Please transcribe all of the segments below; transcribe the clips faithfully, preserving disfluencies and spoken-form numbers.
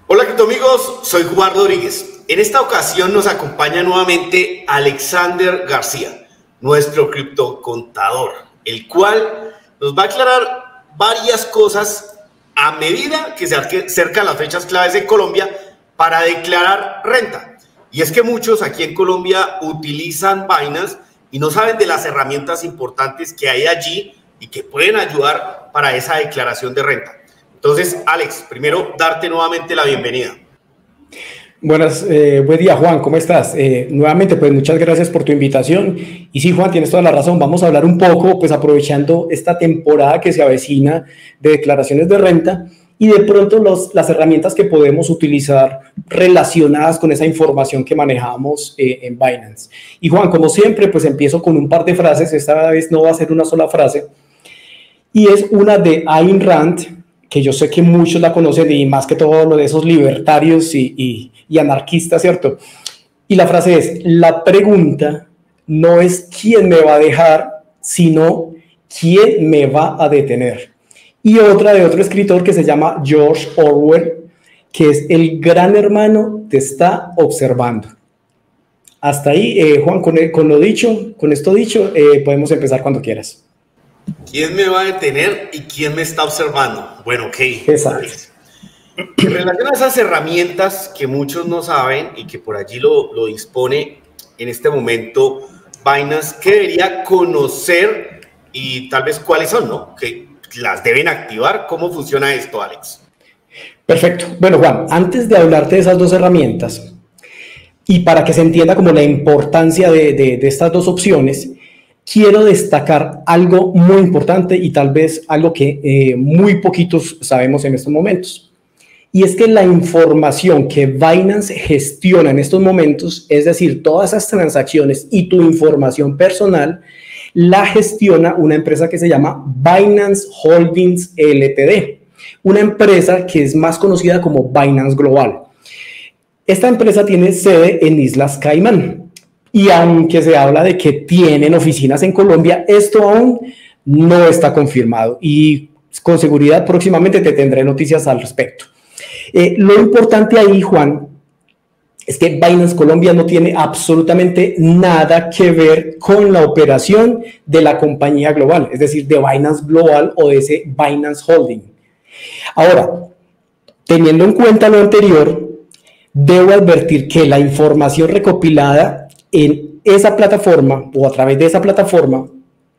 Hola criptoamigos, soy Juan Rodríguez. En esta ocasión nos acompaña nuevamente Alexander García, nuestro criptocontador, el cual nos va a aclarar varias cosas a medida que se acercan las fechas claves en Colombia para declarar renta. Y es que muchos aquí en Colombia utilizan Binance y no saben de las herramientas importantes que hay allí y que pueden ayudar para esa declaración de renta. Entonces, Alex, primero darte nuevamente la bienvenida. Buenas, eh, buen día, Juan, ¿cómo estás? Eh, nuevamente, pues muchas gracias por tu invitación. Y sí, Juan, tienes toda la razón. Vamos a hablar un poco, pues aprovechando esta temporada que se avecina de declaraciones de renta y de pronto los, las herramientas que podemos utilizar relacionadas con esa información que manejamos eh, en Binance. Y Juan, como siempre, pues empiezo con un par de frases. Esta vez no va a ser una sola frase. Y es una de Ayn Rand, que yo sé que muchos la conocen y más que todo lo de esos libertarios y, y, y anarquistas, ¿cierto? Y la frase es, la pregunta no es quién me va a dejar, sino quién me va a detener. Y otra de otro escritor que se llama George Orwell, que es el gran hermano te está observando. Hasta ahí, eh, Juan, con, con lo dicho, con esto dicho, eh, podemos empezar cuando quieras. ¿Quién me va a detener y quién me está observando? Bueno, ok. Exacto. En relación a esas herramientas que muchos no saben y que por allí lo, lo dispone en este momento Binance, ¿qué debería conocer y tal vez cuáles son, no? Que las deben activar. ¿Cómo funciona esto, Alex? Perfecto. Bueno, Juan, antes de hablarte de esas dos herramientas y para que se entienda como la importancia de, de, de estas dos opciones, quiero destacar algo muy importante y tal vez algo que eh, muy poquitos sabemos en estos momentos. Y es que la información que Binance gestiona en estos momentos, es decir, todas esas transacciones y tu información personal, la gestiona una empresa que se llama Binance Holdings Ltd, una empresa que es más conocida como Binance Global. Esta empresa tiene sede en Islas Caimán. Y aunque se habla de que tienen oficinas en Colombia, esto aún no está confirmado y con seguridad próximamente te tendré noticias al respecto. Eh, lo importante ahí, Juan, es que Binance Colombia no tiene absolutamente nada que ver con la operación de la compañía global, es decir, de Binance Global o de ese Binance Holding. Ahora, teniendo en cuenta lo anterior, debo advertir que la información recopilada en esa plataforma o a través de esa plataforma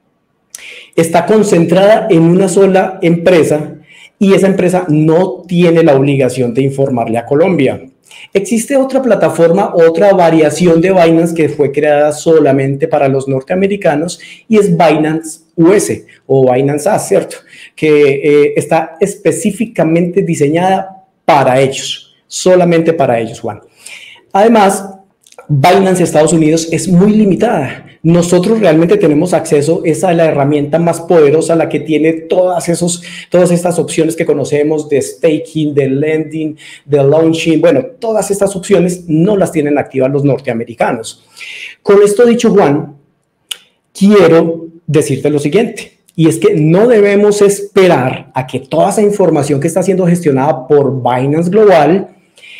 está concentrada en una sola empresa y esa empresa no tiene la obligación de informarle a Colombia. Existe otra plataforma, otra variación de Binance que fue creada solamente para los norteamericanos y es Binance U S o Binance A, ¿cierto? Que eh, está específicamente diseñada para ellos, solamente para ellos, Juan. Además, Binance Estados Unidos es muy limitada. Nosotros realmente tenemos acceso es a la herramienta más poderosa, la que tiene todas, esos, todas estas opciones que conocemos de staking, de lending, de launching. Bueno, todas estas opciones no las tienen activas los norteamericanos. Con esto dicho, Juan, quiero decirte lo siguiente. Y es que no debemos esperar a que toda esa información que está siendo gestionada por Binance Global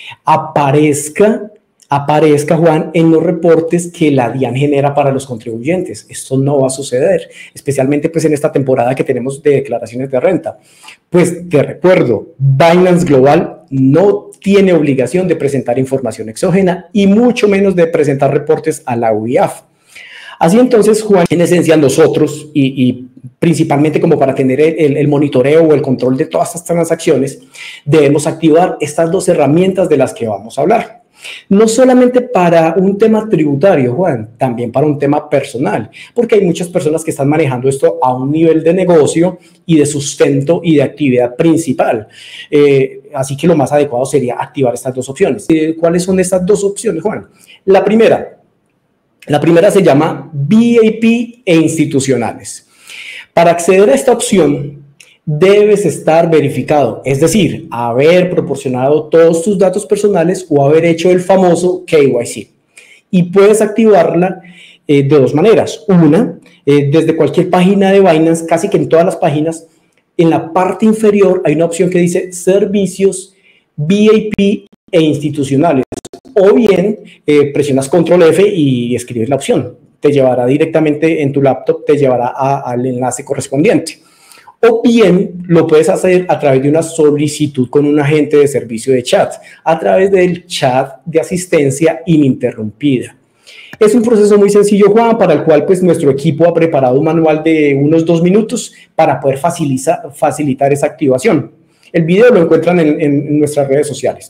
aparezca aparezca, Juan, en los reportes que la DIAN genera para los contribuyentes. Esto no va a suceder, especialmente pues en esta temporada que tenemos de declaraciones de renta. Pues te recuerdo, Binance Global no tiene obligación de presentar información exógena y mucho menos de presentar reportes a la U I A F. Así entonces, Juan, en esencia nosotros y, y principalmente como para tener el, el monitoreo o el control de todas estas transacciones, debemos activar estas dos herramientas de las que vamos a hablar. No solamente para un tema tributario, Juan, también para un tema personal, porque hay muchas personas que están manejando esto a un nivel de negocio y de sustento y de actividad principal. Eh, así que lo más adecuado sería activar estas dos opciones. Eh, ¿Cuáles son estas dos opciones, Juan? La primera, la primera se llama V I P e institucionales. Para acceder a esta opción, debes estar verificado, es decir, haber proporcionado todos tus datos personales o haber hecho el famoso K Y C. Y puedes activarla eh, de dos maneras. Una, eh, desde cualquier página de Binance, casi que en todas las páginas, en la parte inferior hay una opción que dice servicios V I P e institucionales. O bien eh, presionas control F y escribes la opción. Te llevará directamente en tu laptop, te llevará a, al enlace correspondiente. O bien lo puedes hacer a través de una solicitud con un agente de servicio de chat, a través del chat de asistencia ininterrumpida. Es un proceso muy sencillo, Juan, para el cual pues, nuestro equipo ha preparado un manual de unos dos minutos para poder facilitar, facilitar esa activación. El video lo encuentran en, en nuestras redes sociales.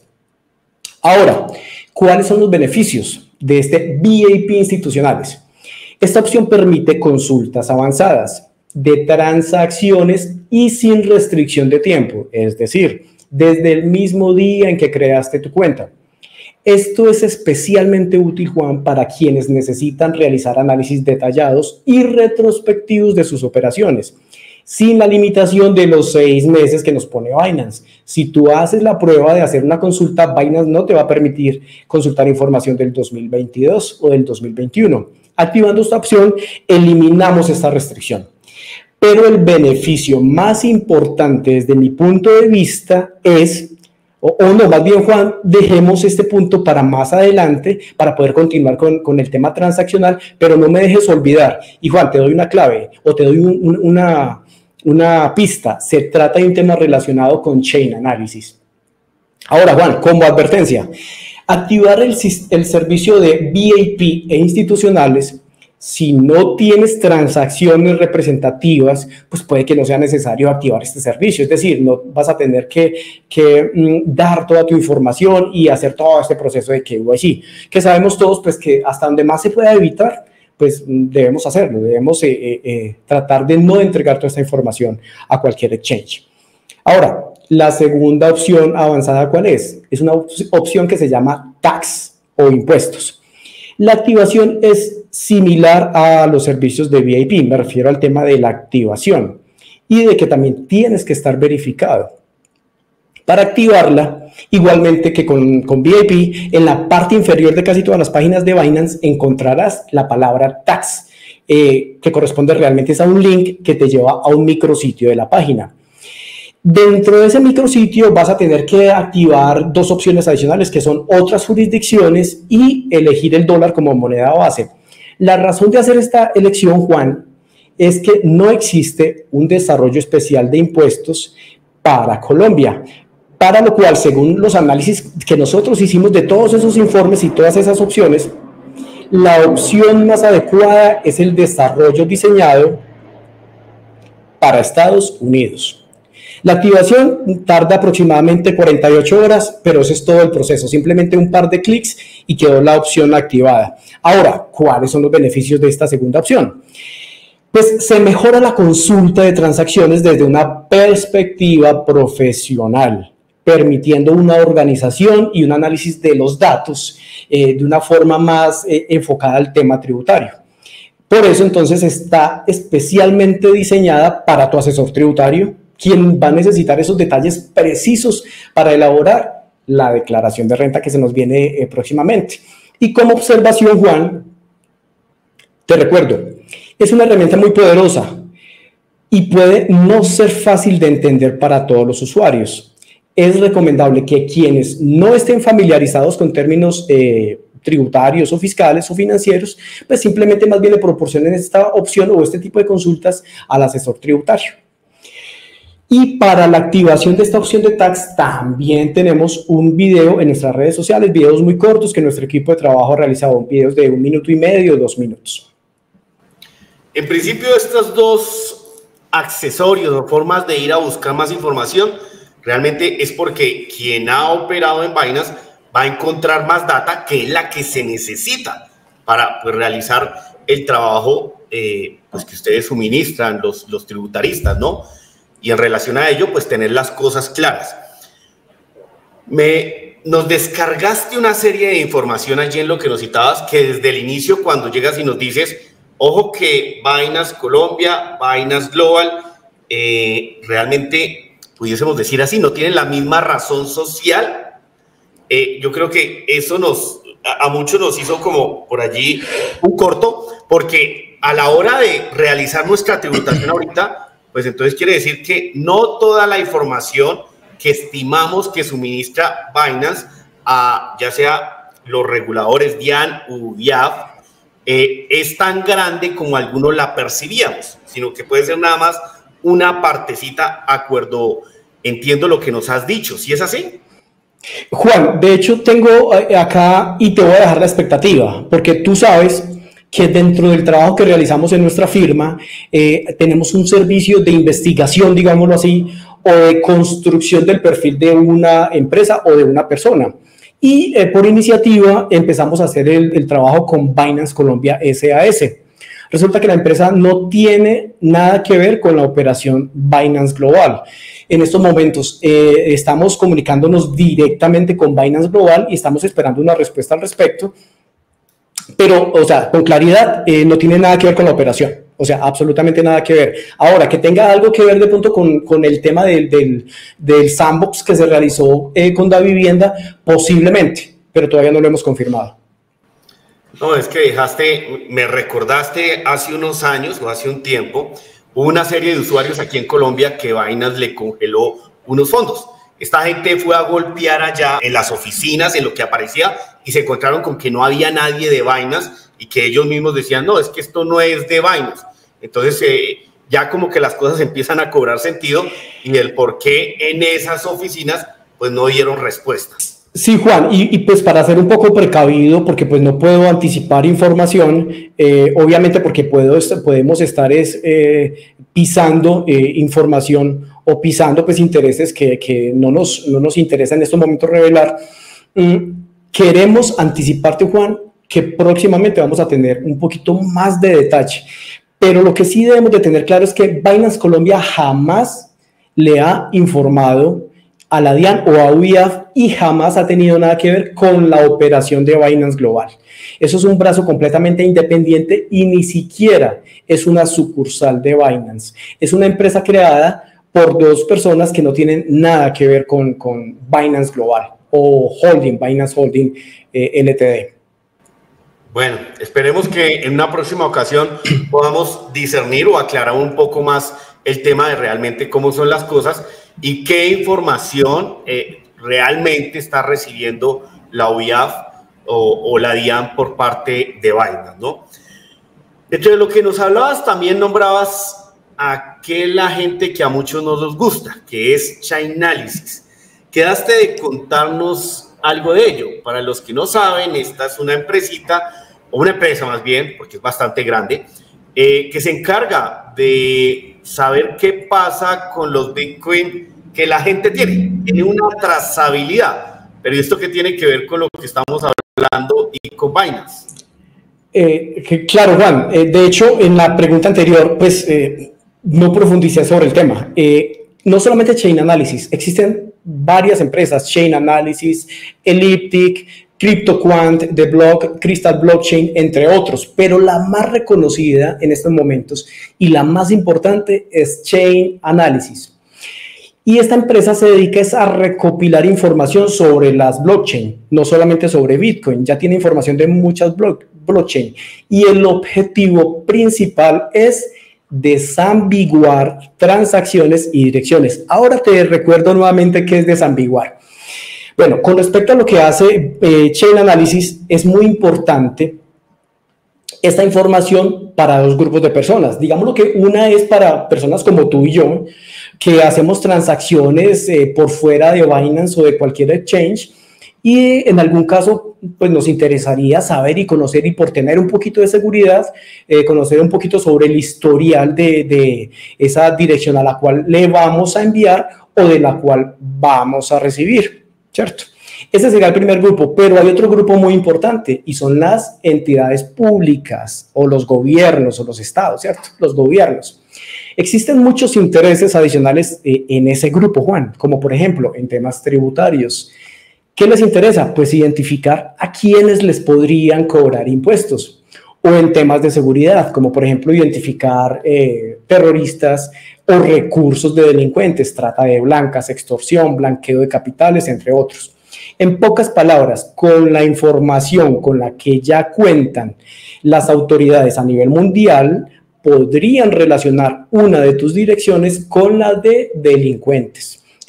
Ahora, ¿cuáles son los beneficios de este V I P institucionales? Esta opción permite consultas avanzadas de transacciones y sin restricción de tiempo, es decir, desde el mismo día en que creaste tu cuenta. Esto es especialmente útil, Juan, para quienes necesitan realizar análisis detallados y retrospectivos de sus operaciones, sin la limitación de los seis meses que nos pone Binance. Si tú haces la prueba de hacer una consulta, Binance no te va a permitir consultar información del dos mil veintidós o del dos mil veintiuno. Activando esta opción, eliminamos esta restricción. Pero el beneficio más importante desde mi punto de vista es, o, o no, más bien Juan, dejemos este punto para más adelante para poder continuar con, con el tema transaccional, pero no me dejes olvidar. Y Juan, te doy una clave o te doy un, un, una, una pista. Se trata de un tema relacionado con Chain Analysis. Ahora, Juan, como advertencia, activar el, el servicio de V I P e institucionales. Si no tienes transacciones representativas, pues puede que no sea necesario activar este servicio. Es decir, no vas a tener que, que mm, dar toda tu información y hacer todo este proceso de K Y C, que sabemos todos pues, que hasta donde más se pueda evitar, pues debemos hacerlo. Debemos eh, eh, eh, tratar de no entregar toda esta información a cualquier exchange. Ahora, la segunda opción avanzada, ¿cuál es? Es una op opción que se llama tax o impuestos. La activación es similar a los servicios de V I P, me refiero al tema de la activación y de que también tienes que estar verificado. Para activarla, igualmente que con, con V I P, en la parte inferior de casi todas las páginas de Binance encontrarás la palabra tax, eh, que corresponde realmente a un link que te lleva a un micrositio de la página. Dentro de ese micrositio vas a tener que activar dos opciones adicionales que son otras jurisdicciones y elegir el dólar como moneda base. La razón de hacer esta elección, Juan, es que no existe un desarrollo especial de impuestos para Colombia, para lo cual, según los análisis que nosotros hicimos de todos esos informes y todas esas opciones, la opción más adecuada es el desarrollo diseñado para Estados Unidos. La activación tarda aproximadamente cuarenta y ocho horas, pero ese es todo el proceso, simplemente un par de clics y quedó la opción activada. Ahora, ¿cuáles son los beneficios de esta segunda opción? Pues se mejora la consulta de transacciones desde una perspectiva profesional, permitiendo una organización y un análisis de los datos eh, de una forma más eh, enfocada al tema tributario. Por eso, entonces, está especialmente diseñada para tu asesor tributario, quien va a necesitar esos detalles precisos para elaborar la declaración de renta que se nos viene eh, próximamente. Y como observación, Juan, te recuerdo, es una herramienta muy poderosa y puede no ser fácil de entender para todos los usuarios. Es recomendable que quienes no estén familiarizados con términos eh, tributarios o fiscales o financieros, pues simplemente más bien le proporcionen esta opción o este tipo de consultas al asesor tributario. Y para la activación de esta opción de tax también tenemos un video en nuestras redes sociales, videos muy cortos que nuestro equipo de trabajo ha realizado, videos de un minuto y medio, dos minutos. En principio, estos dos accesorios o formas de ir a buscar más información realmente es porque quien ha operado en Binance va a encontrar más data que es la que se necesita para pues, realizar el trabajo eh, pues, que ustedes suministran, los, los tributaristas, ¿no? Y en relación a ello, pues tener las cosas claras. Me, nos descargaste una serie de información allí en lo que nos citabas, que desde el inicio cuando llegas y nos dices, ojo que Binance Colombia, Binance Global, eh, realmente, pudiésemos decir así, no tienen la misma razón social. Eh, yo creo que eso nos, a, a muchos nos hizo como por allí un corto, porque a la hora de realizar nuestra tributación ahorita, pues entonces quiere decir que no toda la información que estimamos que suministra Binance a ya sea los reguladores DIAN u B I A F, eh, es tan grande como algunos la percibíamos, sino que puede ser nada más una partecita, acuerdo, entiendo lo que nos has dicho, ¿sí es así? Juan, de hecho tengo acá y te voy a dejar la expectativa, porque tú sabes que dentro del trabajo que realizamos en nuestra firma eh, tenemos un servicio de investigación, digámoslo así, o de construcción del perfil de una empresa o de una persona. Y eh, por iniciativa empezamos a hacer el, el trabajo con Binance Colombia S A S. Resulta que la empresa no tiene nada que ver con la operación Binance Global. En estos momentos eh, estamos comunicándonos directamente con Binance Global y estamos esperando una respuesta al respecto. Pero, o sea, con claridad, eh, no tiene nada que ver con la operación. O sea, absolutamente nada que ver. Ahora, que tenga algo que ver de pronto con, con el tema del, del, del sandbox que se realizó eh, con Davivienda, posiblemente, pero todavía no lo hemos confirmado. No, es que dejaste, me recordaste hace unos años o hace un tiempo, hubo una serie de usuarios aquí en Colombia que Binance le congeló unos fondos. Esta gente fue a golpear allá en las oficinas, en lo que aparecía, y se encontraron con que no había nadie de Binance y que ellos mismos decían, no, es que esto no es de Binance. Entonces, eh, ya como que las cosas empiezan a cobrar sentido y el por qué en esas oficinas, pues no dieron respuesta. Sí, Juan, y, y pues para ser un poco precavido, porque pues no puedo anticipar información, eh, obviamente porque puedo, podemos estar es, eh, pisando eh, información o pisando pues intereses que, que no, nos, no nos interesa en estos momentos revelar. Mm, queremos anticiparte, Juan, que próximamente vamos a tener un poquito más de detalle, pero lo que sí debemos de tener claro es que Binance Colombia jamás le ha informado a la DIAN o a U B I A F y jamás ha tenido nada que ver con la operación de Binance Global. Eso es un brazo completamente independiente y ni siquiera es una sucursal de Binance. Es una empresa creada por dos personas que no tienen nada que ver con, con Binance Global o Holding, Binance Holding eh, L T D. Bueno, esperemos que en una próxima ocasión podamos discernir o aclarar un poco más el tema de realmente cómo son las cosas y qué información eh, realmente está recibiendo la U B I A F o, o la DIAN por parte de Binance, ¿no? Dentro de lo que nos hablabas, también nombrabas a aquella gente que a muchos no nos gusta, que es Chainalysis. Quedaste de contarnos algo de ello. Para los que no saben, esta es una empresita, o una empresa más bien, porque es bastante grande, eh, que se encarga de saber qué pasa con los Bitcoin que la gente tiene. Tiene una trazabilidad. Pero ¿esto qué tiene que ver con lo que estamos hablando y con Binance? Eh, que, claro, Juan. Eh, de hecho, en la pregunta anterior, pues eh, no profundicé sobre el tema. Eh, no solamente Chainalysis, existen varias empresas, Chainalysis, Elliptic, CryptoQuant, The Block, Crystal Blockchain, entre otros, pero la más reconocida en estos momentos y la más importante es Chainalysis. Y esta empresa se dedica a recopilar información sobre las blockchain, no solamente sobre Bitcoin, ya tiene información de muchas blockchain. Y el objetivo principal es desambiguar transacciones y direcciones. Ahora te recuerdo nuevamente qué es desambiguar. Bueno, con respecto a lo que hace eh, Chainalysis, es muy importante esta información para dos grupos de personas. Digámoslo que una es para personas como tú y yo, que hacemos transacciones eh, por fuera de Binance o de cualquier exchange, y en algún caso pues nos interesaría saber y conocer, y por tener un poquito de seguridad, eh, conocer un poquito sobre el historial de, de esa dirección a la cual le vamos a enviar o de la cual vamos a recibir, ¿cierto? Ese sería el primer grupo, pero hay otro grupo muy importante y son las entidades públicas o los gobiernos o los estados, ¿cierto? Los gobiernos. Existen muchos intereses adicionales eh, en ese grupo, Juan, como por ejemplo en temas tributarios. ¿Qué les interesa? Pues identificar a quiénes les podrían cobrar impuestos, o en temas de seguridad, como por ejemplo identificar eh, terroristas o recursos de delincuentes, trata de blancas, extorsión, blanqueo de capitales, entre otros. En pocas palabras, con la información con la que ya cuentan las autoridades a nivel mundial, podrían relacionar una de tus direcciones con la de delincuentes.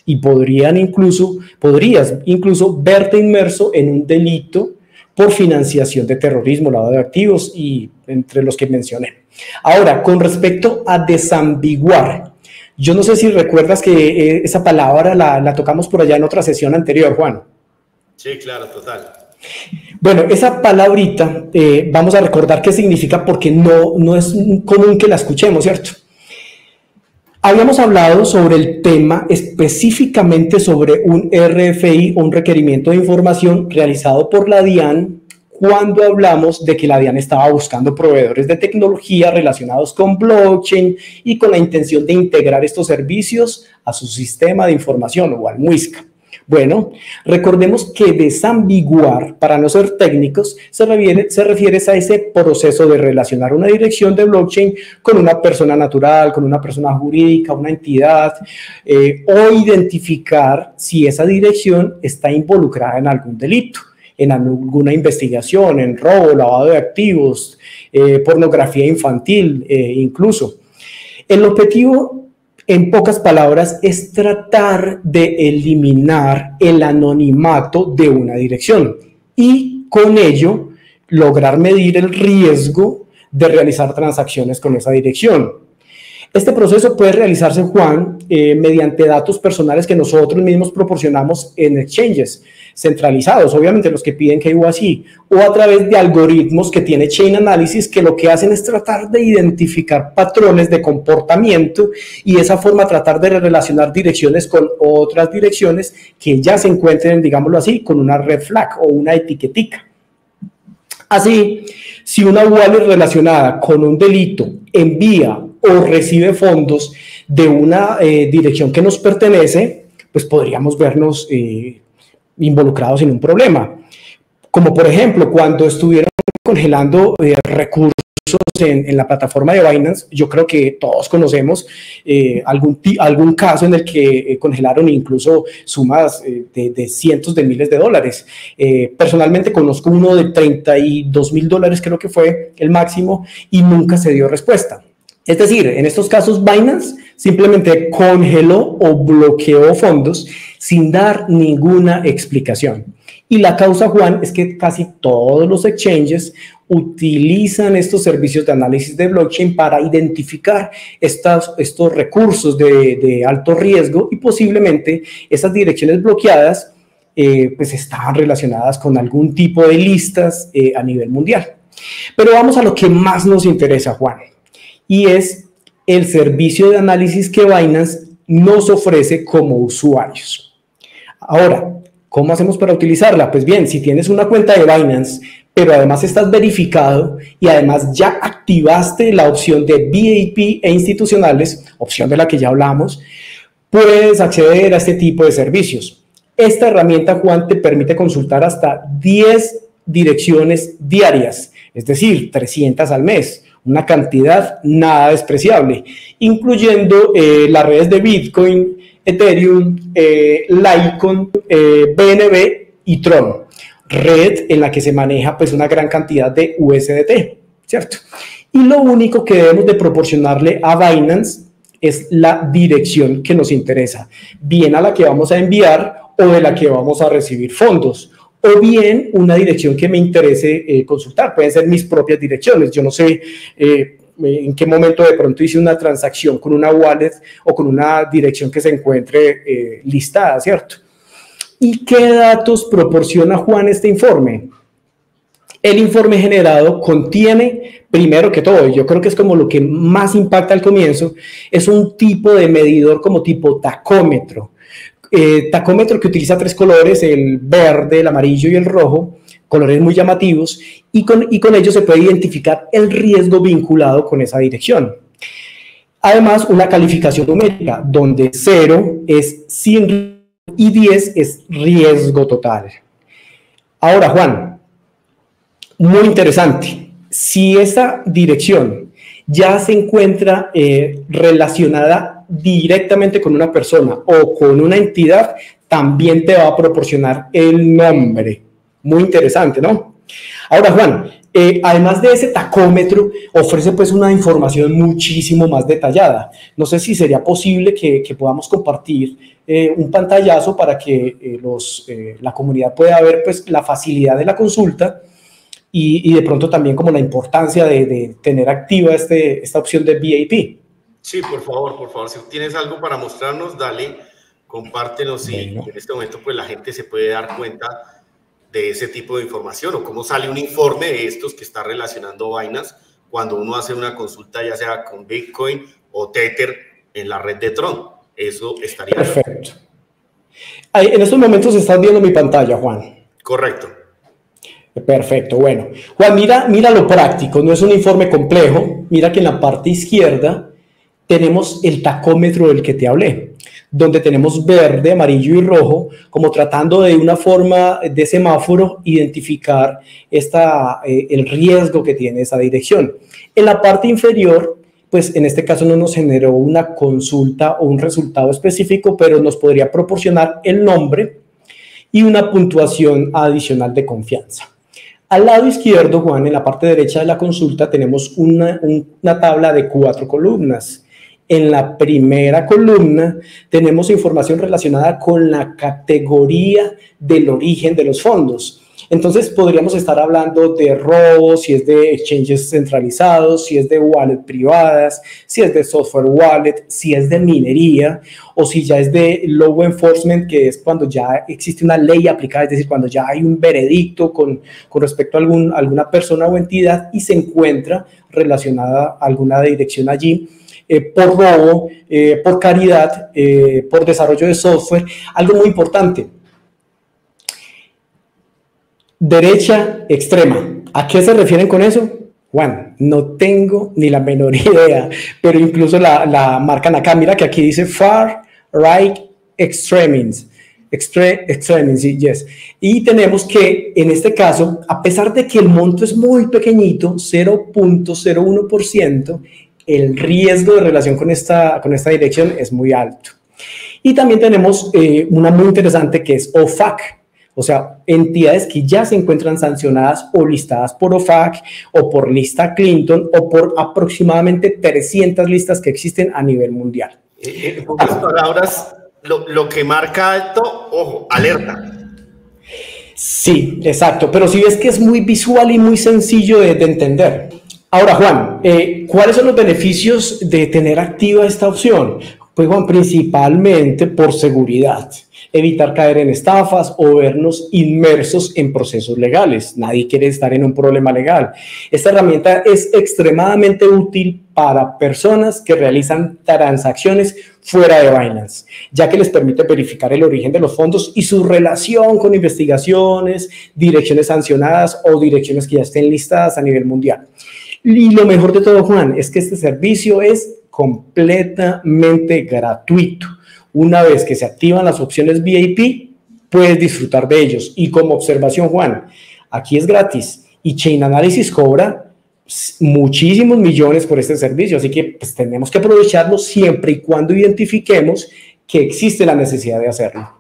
y podrían incluso, podrías incluso verte inmerso en un delito por financiación de terrorismo, lavado de activos y entre los que mencioné. Ahora, con respecto a desambiguar, yo no sé si recuerdas que eh, esa palabra la, la tocamos por allá en otra sesión anterior, Juan. Sí, claro, total. Bueno, esa palabrita eh, vamos a recordar qué significa porque no, no es común que la escuchemos, ¿cierto? Habíamos hablado sobre el tema específicamente sobre un R F I o un requerimiento de información realizado por la DIAN cuando hablamos de que la DIAN estaba buscando proveedores de tecnología relacionados con blockchain y con la intención de integrar estos servicios a su sistema de información o al MUISCA. Bueno, recordemos que desambiguar, para no ser técnicos, se refiere, se refiere a ese proceso de relacionar una dirección de blockchain con una persona natural, con una persona jurídica, una entidad, eh, o identificar si esa dirección está involucrada en algún delito, en alguna investigación, en robo, lavado de activos, eh, pornografía infantil, eh, incluso. El objetivo, en pocas palabras, es tratar de eliminar el anonimato de una dirección y con ello lograr medir el riesgo de realizar transacciones con esa dirección. Este proceso puede realizarse, Juan, eh, mediante datos personales que nosotros mismos proporcionamos en exchanges centralizados, obviamente los que piden K Y C, o a través de algoritmos que tiene Chain Analysis, que lo que hacen es tratar de identificar patrones de comportamiento y de esa forma tratar de relacionar direcciones con otras direcciones que ya se encuentren, digámoslo así, con una red flag o una etiquetica. Así, si una wallet relacionada con un delito envía o recibe fondos de una eh, dirección que nos pertenece, pues podríamos vernos eh, involucrados en un problema. Como por ejemplo, cuando estuvieron congelando eh, recursos en, en la plataforma de Binance, yo creo que todos conocemos eh, algún, algún caso en el que eh, congelaron incluso sumas eh, de, de cientos de miles de dólares. Eh, personalmente conozco uno de treinta y dos mil dólares, creo que fue el máximo, y nunca se dio respuesta. Es decir, en estos casos Binance simplemente congeló o bloqueó fondos sin dar ninguna explicación. Y la causa, Juan, es que casi todos los exchanges utilizan estos servicios de análisis de blockchain para identificar estas, estos recursos de, de alto riesgo y posiblemente esas direcciones bloqueadas eh, pues están relacionadas con algún tipo de listas eh, a nivel mundial. Pero vamos a lo que más nos interesa, Juan. Y es el servicio de análisis que Binance nos ofrece como usuarios. Ahora, ¿cómo hacemos para utilizarla? Pues bien, si tienes una cuenta de Binance, pero además estás verificado y además ya activaste la opción de V I P e institucionales, opción de la que ya hablamos, puedes acceder a este tipo de servicios. Esta herramienta, Juan, te permite consultar hasta diez direcciones diarias, es decir, trescientas al mes. Una cantidad nada despreciable, incluyendo eh, las redes de Bitcoin, Ethereum, eh, Litecoin, eh, B N B y Tron, red en la que se maneja pues una gran cantidad de U S D T, ¿cierto? Y lo único que debemos de proporcionarle a Binance es la dirección que nos interesa, bien a la que vamos a enviar o de la que vamos a recibir fondos, o bien una dirección que me interese eh, consultar. Pueden ser mis propias direcciones. Yo no sé eh, en qué momento de pronto hice una transacción con una wallet o con una dirección que se encuentre eh, listada, ¿cierto? ¿Y qué datos proporciona, Juan, este informe? El informe generado contiene, primero que todo, y yo creo que es como lo que más impacta al comienzo, es un tipo de medidor como tipo tacómetro. Eh, tacómetro que utiliza tres colores, el verde, el amarillo y el rojo, colores muy llamativos, y con, y con ello se puede identificar el riesgo vinculado con esa dirección. Además, una calificación numérica, donde cero es sin y diez es riesgo total. Ahora, Juan, muy interesante, si esa dirección ya se encuentra eh, relacionada directamente con una persona o con una entidad, también te va a proporcionar el nombre. Muy interesante, ¿no? Ahora, Juan, Eh, además de ese tacómetro, ofrece pues una información muchísimo más detallada. No sé si sería posible que, que podamos compartir eh, un pantallazo para que eh, los, eh, la comunidad pueda ver pues la facilidad de la consulta y, y de pronto también como la importancia de, de tener activa este, esta opción de V A P. Sí, por favor, por favor, si tienes algo para mostrarnos, dale, compártenos y bueno, en este momento pues la gente se puede dar cuenta de ese tipo de información o cómo sale un informe de estos que está relacionando Binance cuando uno hace una consulta ya sea con Bitcoin o Tether en la red de Tron. Eso estaría perfecto. Ahí, en estos momentos estás viendo mi pantalla, Juan. Correcto. Perfecto, bueno. Juan, mira, mira lo práctico, no es un informe complejo. Mira que en la parte izquierda tenemos el tacómetro del que te hablé, donde tenemos verde, amarillo y rojo, como tratando de una forma de semáforo identificar esta, eh, el riesgo que tiene esa dirección. En la parte inferior, pues en este caso no nos generó una consulta o un resultado específico, pero nos podría proporcionar el nombre y una puntuación adicional de confianza. Al lado izquierdo, Juan, en la parte derecha de la consulta tenemos una, una tabla de cuatro columnas. En la primera columna tenemos información relacionada con la categoría del origen de los fondos. Entonces podríamos estar hablando de robos, si es de exchanges centralizados, si es de wallet privadas, si es de software wallet, si es de minería o si ya es de law enforcement, que es cuando ya existe una ley aplicada, es decir, cuando ya hay un veredicto con, con respecto a algún, alguna persona o entidad y se encuentra relacionada a alguna dirección allí. Eh, por robo, eh, por caridad, eh, por desarrollo de software. Algo muy importante. Derecha extrema. ¿A qué se refieren con eso? Juan, no tengo ni la menor idea, pero incluso la, la marcan acá. Mira que aquí dice Far Right Extremism. Extre, extremism, yes. Y tenemos que, en este caso, a pesar de que el monto es muy pequeñito, cero punto cero uno por ciento, el riesgo de relación con esta, con esta dirección es muy alto. Y también tenemos eh, una muy interesante que es O F A C, o sea, entidades que ya se encuentran sancionadas o listadas por O F A C o por lista Clinton o por aproximadamente trescientas listas que existen a nivel mundial. Eh, en pocas palabras, lo, lo que marca alto, ojo, alerta. Sí, exacto, pero si ves que es muy visual y muy sencillo de, de entender. Ahora, Juan, eh, ¿cuáles son los beneficios de tener activa esta opción? Pues, Juan, principalmente por seguridad, evitar caer en estafas o vernos inmersos en procesos legales. Nadie quiere estar en un problema legal. Esta herramienta es extremadamente útil para personas que realizan transacciones fuera de Binance, ya que les permite verificar el origen de los fondos y su relación con investigaciones, direcciones sancionadas o direcciones que ya estén listadas a nivel mundial. Y lo mejor de todo, Juan, es que este servicio es completamente gratuito. Una vez que se activan las opciones V I P, puedes disfrutar de ellos. Y como observación, Juan, aquí es gratis y Chain Analysis cobra muchísimos millones por este servicio. Así que pues, tenemos que aprovecharlo siempre y cuando identifiquemos que existe la necesidad de hacerlo.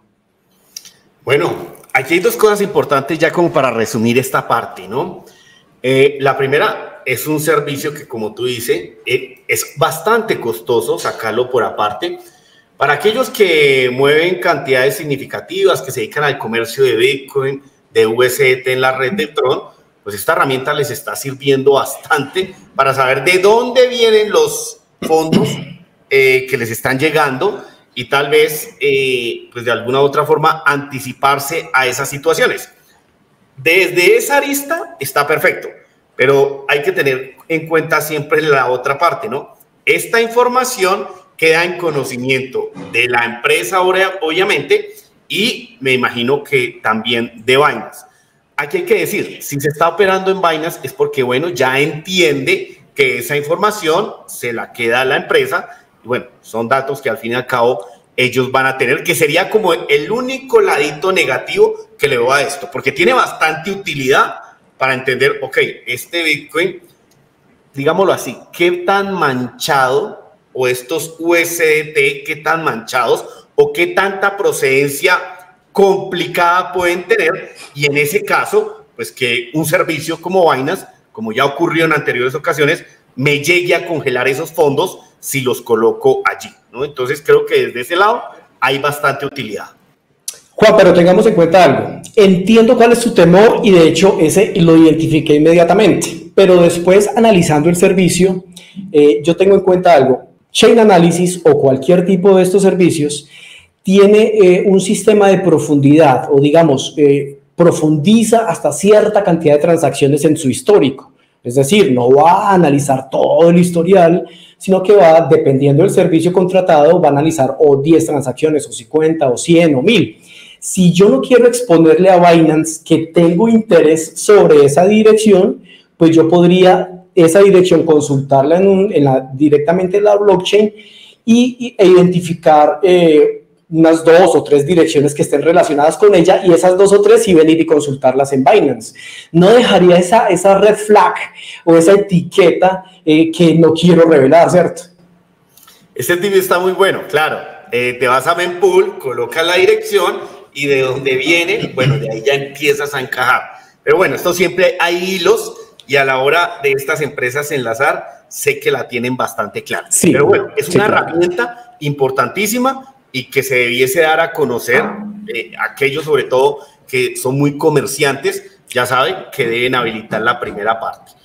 Bueno, aquí hay dos cosas importantes ya como para resumir esta parte, ¿no? Eh, la primera es un servicio que, como tú dices, eh, es bastante costoso sacarlo por aparte. Para aquellos que mueven cantidades significativas, que se dedican al comercio de Bitcoin, de U S D T en la red de Tron, pues esta herramienta les está sirviendo bastante para saber de dónde vienen los fondos eh, que les están llegando y tal vez, eh, pues de alguna u otra forma, anticiparse a esas situaciones. Desde esa arista está perfecto, pero hay que tener en cuenta siempre la otra parte, ¿no? Esta información queda en conocimiento de la empresa, obviamente, y me imagino que también de Binance. Aquí hay que decir, si se está operando en Binance es porque, bueno, ya entiende que esa información se la queda a la empresa, y bueno, son datos que al fin y al cabo ellos van a tener, que sería como el único ladito negativo que le veo a esto, porque tiene bastante utilidad para entender, ok, este Bitcoin, digámoslo así, ¿qué tan manchado, o estos U S D T, qué tan manchados, o qué tanta procedencia complicada pueden tener? Y en ese caso, pues que un servicio como Binance como ya ocurrió en anteriores ocasiones, me llegue a congelar esos fondos si los coloco allí, ¿no? Entonces creo que desde ese lado hay bastante utilidad. Juan, pero tengamos en cuenta algo. Entiendo cuál es su temor y de hecho ese lo identifiqué inmediatamente, pero después analizando el servicio, eh, yo tengo en cuenta algo. Chain Analysis o cualquier tipo de estos servicios tiene eh, un sistema de profundidad o digamos, eh, profundiza hasta cierta cantidad de transacciones en su histórico. Es decir, no va a analizar todo el historial, sino que va, dependiendo del servicio contratado, va a analizar o diez transacciones, o cincuenta, o cien, o mil. Si yo no quiero exponerle a Binance que tengo interés sobre esa dirección, pues yo podría esa dirección consultarla en un, en la, directamente en la blockchain y, y, e identificar eh, unas dos o tres direcciones que estén relacionadas con ella y esas dos o tres sí venir y consultarlas en Binance. No dejaría esa, esa red flag o esa etiqueta eh, que no quiero revelar, ¿cierto? Este tip está muy bueno, claro. Eh, te vas a Mempool, colocas la dirección y de dónde viene, bueno, de ahí ya empiezas a encajar. Pero bueno, esto siempre hay hilos y a la hora de estas empresas enlazar, sé que la tienen bastante clara. Sí, pero bueno, es una sí, claro. herramienta importantísima y que se debiese dar a conocer eh, aquellos sobre todo que son muy comerciantes, ya saben que deben habilitar la primera parte.